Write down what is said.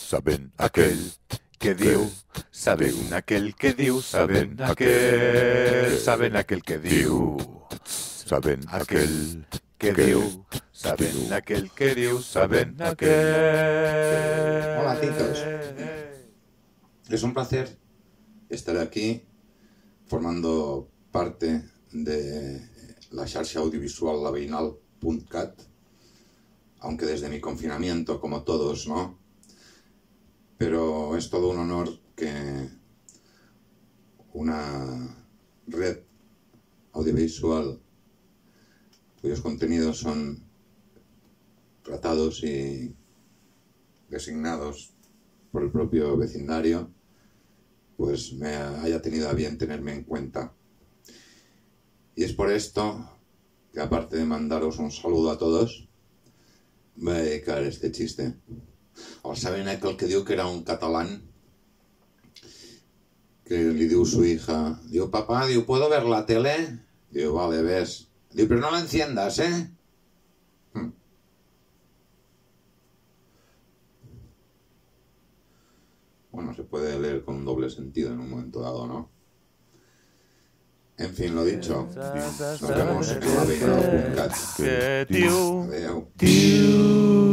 saben aquell que diu, saben aquell que diu, saben aquell que diu, saben aquell que diu, saben aquell que diu, saben aquell. Hola, titos. Es un placer estar aquí formando parte de la xarxa audiovisual laveïnal.cat, aunque desde mi confinamiento, como todos, ¿no? Pero es todo un honor que una red audiovisual cuyos contenidos son tratados y designados por el propio vecindario, pues me haya tenido a bien tenerme en cuenta. Y es por esto que, aparte de mandaros un saludo a todos, voy a dedicar este chiste. ¿Saben aquel que diu que era un catalán? Que li diu su hija, diu, papá, diu, ¿puedo ver la tele? Diu, vale, ves. Diu, pero no la enciendas, ¿eh? Bueno, se puede leer con un doble sentido en un momento dado, ¿no? En fin, lo dicho. Nos vemos en la laveïnal.cat. Que diu, Adeu. diu.